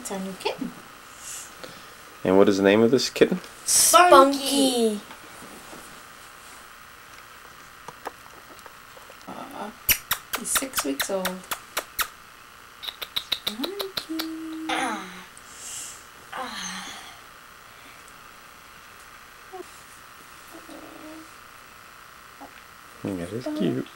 It's a new kitten. And what is the name of this kitten? Spunky. He's 6 weeks old. Spunky. That is cute.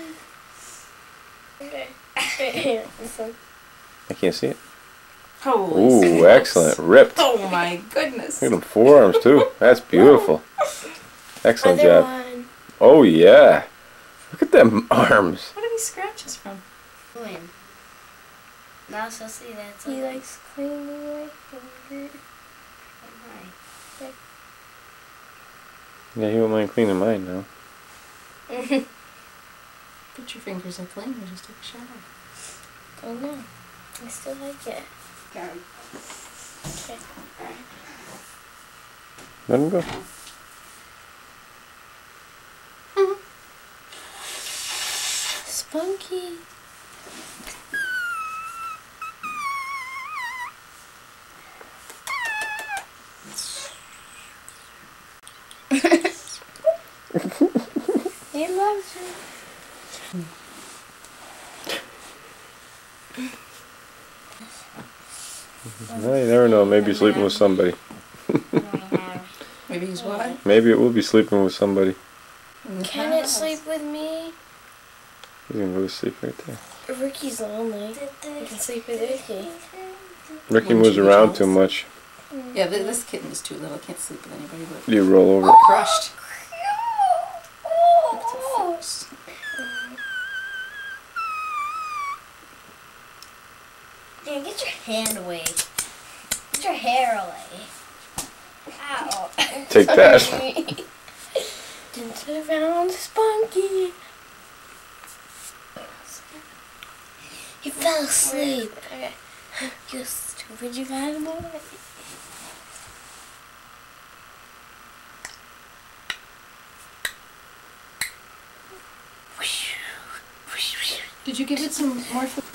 I can't see it. Holy Ooh, smokes. excellent. Ripped. Oh my goodness. Look at them forearms too. That's beautiful. Excellent Other job. one. Oh yeah. Look at them arms. What are these scratches from? Clean. Now so see that. He likes cleaning my finger. Yeah, he won't mind cleaning mine now. Put your fingers in clean and just take a shower. Oh no. I still like it. Okay. Okay. Let him go. Spunky. He loves you. Well, you never know. Maybe he's sleeping with somebody. Maybe he's what? Maybe it will be sleeping with somebody. Can it sleep with me? He's gonna go to sleep right there. Ricky's lonely. You can sleep with Ricky. Ricky Wouldn't moves you be around jealous? too much. Yeah, this kitten is too little. Can't sleep with anybody but You roll over. crushed. Look at the face. Dan, get your hand away. Get your hair away. Ow. Take that. Dance around Spunky. He fell asleep. Okay. You stupid, you got him away. Did you give it some more food?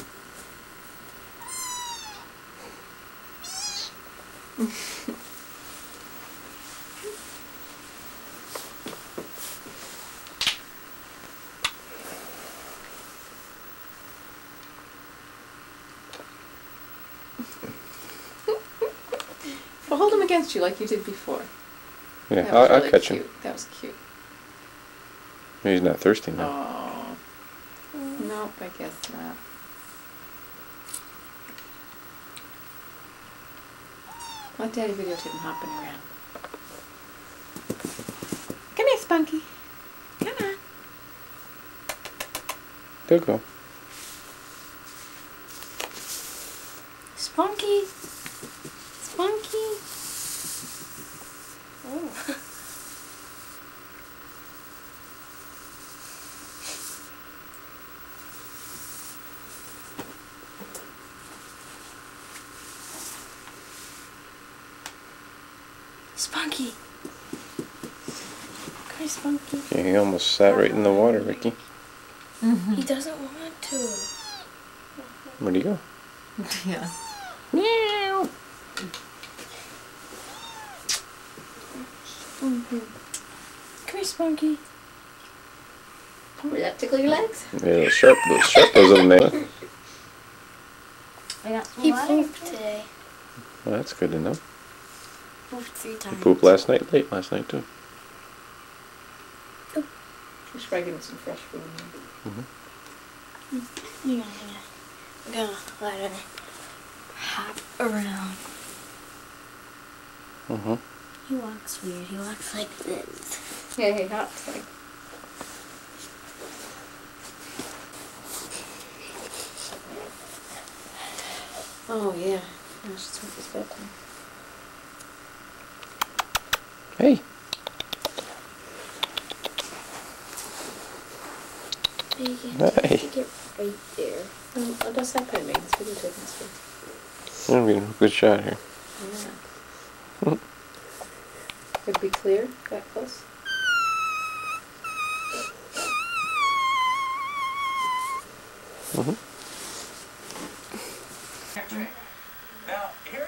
Well, hold him against you like you did before. Yeah, That was I'll really catch cute. him. That was cute. He's not thirsty now. Oh. Nope, I guess not. Let Daddy videotape him hopping around. Come here, Spunky. Come on. There you go. Spunky. Spunky. Oh. Spunky. Come here, Spunky. Yeah, he almost sat right in the water, Ricky. He doesn't want to. Where'd he go? Yeah. Meow. Come here, Spunky. Did that tickle your legs? Yeah, those sharp those little nails. I got he pooped today. Well, that's good to know. Pooped 3 He times. pooped last night too. You should probably give him some fresh food. Yeah. I'm gonna let him hop around. He walks weird. He walks like this. Yeah, he hops like. Oh yeah. Now she's with his bedtime. Hey. Hey. Get right there. Oh, don't stop putting me. It's videotaping this face. I'm getting a good shot here. Yeah. Would it be clear that close? Mm-hmm. Now, here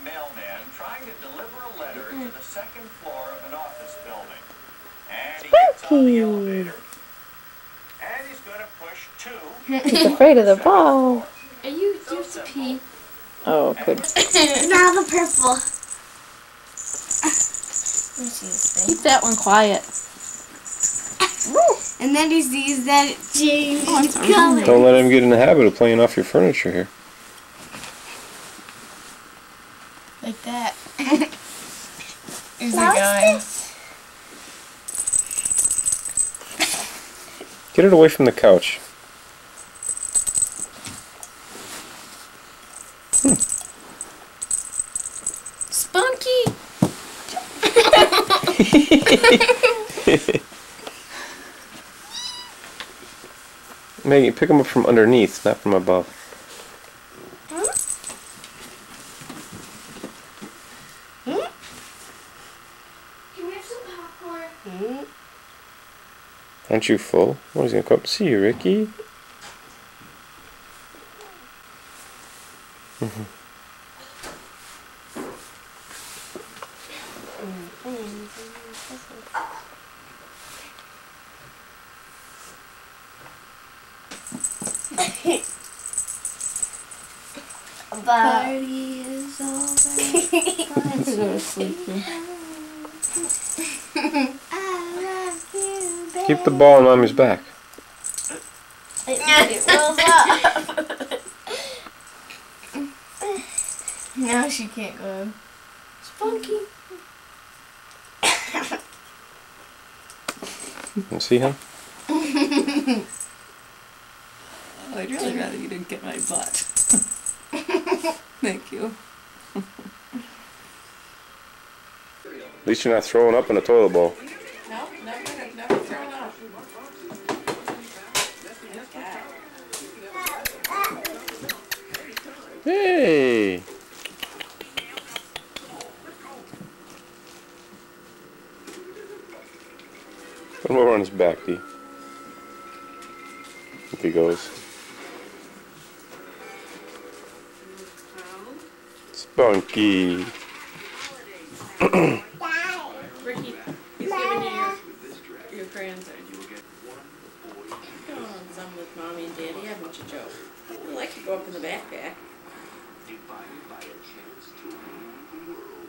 mailman trying to deliver a letter to the second floor of an office building. And he gets on the elevator. And he's going to push 2. He's afraid of the ball. Are you used to pee? Oh, good. Now the purple. Let me see this thing. Keep that one quiet. And then he sees that it changes color. Don't let him get in the habit of playing off your furniture here. Like that. Is Now it going? Get it away from the couch. Spunky! Maggie, pick him up from underneath, not from above. Can we have some popcorn? Aren't you full? Well, he's gonna come up to see you, Ricky. Party is over. Let's go to sleep. Keep the ball on Mommy's back. It rolls up. Now she can't go. Spunky. You see him? I'd really rather you didn't get my butt. Thank you. At least you're not throwing up in a toilet bowl. No, never thrown up. Hey! Put him over on his back, Dee. If he goes. Spunky. Ricky, he's giving you your crayons. Go on some with Mommy and Daddy, haven't you, Joe? I'd like to go up in the backpack.